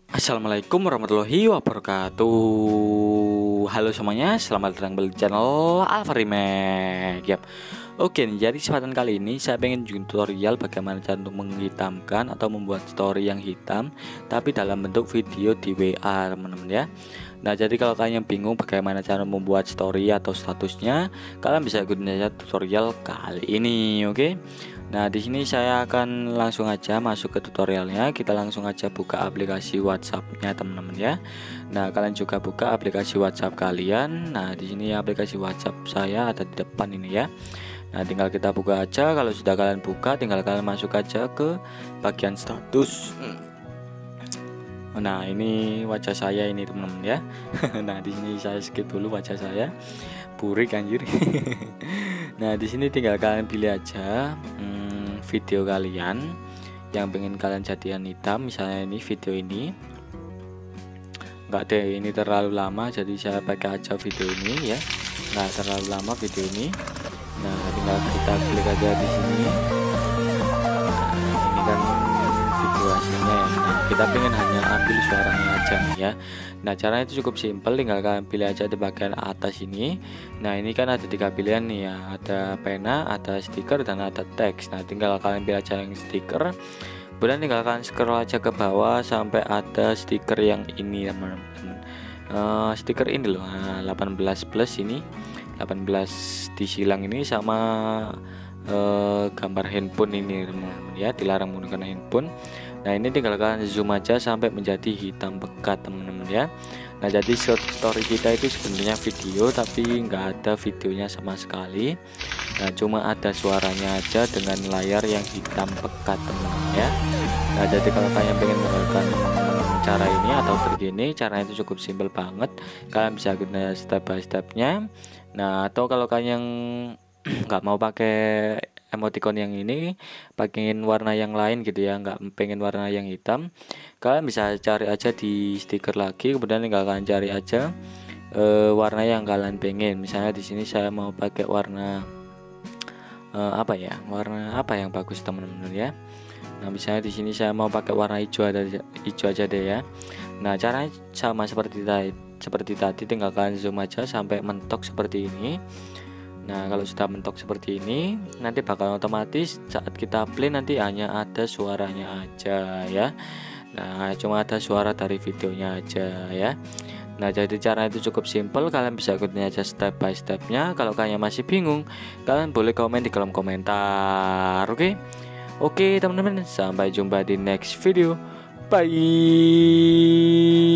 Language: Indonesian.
Assalamualaikum warahmatullahi wabarakatuh. Halo semuanya, selamat datang di channel Alfa Remake. Yap. Oke, jadi kesempatan kali ini saya pengen bikin tutorial bagaimana cara untuk menghitamkan atau membuat story yang hitam tapi dalam bentuk video di WA, teman-teman ya. Nah, jadi kalau kalian bingung bagaimana cara membuat story atau statusnya, kalian bisa ikutin aja tutorial kali ini, oke? Nah, di sini saya akan langsung aja masuk ke tutorialnya. Kita langsung aja buka aplikasi WhatsApp-nya, teman-teman ya. Nah, kalian juga buka aplikasi WhatsApp kalian. Nah, di sini aplikasi WhatsApp saya ada di depan ini ya. Nah, tinggal kita buka aja. Kalau sudah kalian buka, tinggal kalian masuk aja ke bagian status. Nah, ini wajah saya ini, teman-teman ya. Nah, di sini saya skip dulu wajah saya. Burik anjir. Nah, di sini tinggal kalian pilih aja video kalian yang pengen kalian jadikan hitam. Misalnya ini video ini enggak deh, ini terlalu lama, jadi saya pakai aja video ini ya, nggak terlalu lama video ini. Nah, tinggal kita klik aja di sini. Nah, ini kan video hasilnya ya. Nah, kita pengen hanya ambil suaranya aja nih ya. Nah, caranya itu cukup simpel, tinggal kalian pilih aja di bagian atas ini. Nah, ini kan ada 3 pilihan nih ya, ada pena, ada stiker, dan ada teks. Nah, tinggal kalian pilih aja yang stiker, kemudian tinggal kalian scroll aja ke bawah sampai ada stiker yang ini, teman-teman. Stiker ini loh, 18 plus ini, 18 disilang ini, sama gambar handphone ini, teman-teman ya, dilarang menggunakan handphone. Nah, ini tinggal kalian zoom aja sampai menjadi hitam pekat, teman-teman ya. Nah, jadi story kita itu sebenarnya video tapi nggak ada videonya sama sekali. Nah, cuma ada suaranya aja dengan layar yang hitam pekat, teman-teman ya. Nah, jadi kalau kalian pengen melakukan cara ini atau trik ini, caranya itu cukup simpel banget. Kalian bisa guna step by stepnya. Nah, atau kalau kalian nggak mau pakai emoticon yang ini, pengen warna yang lain gitu ya, nggak pengen warna yang hitam, kalian bisa cari aja di stiker lagi, kemudian tinggal kalian cari aja warna yang kalian pengen. Misalnya di sini saya mau pakai warna apa ya, warna apa yang bagus, teman-teman ya. Nah, misalnya di sini saya mau pakai warna hijau, ada hijau aja deh ya. Nah, caranya sama seperti tadi, tinggal kalian zoom aja sampai mentok seperti ini. Nah, kalau sudah mentok seperti ini, nanti bakal otomatis saat kita play nanti hanya ada suaranya aja ya. Nah, cuma ada suara dari videonya aja ya. Nah, jadi cara itu cukup simple, kalian bisa ikutin aja step by stepnya. Kalau kalian masih bingung, kalian boleh komen di kolom komentar, oke? Oke, teman-teman, sampai jumpa di next video. Bye.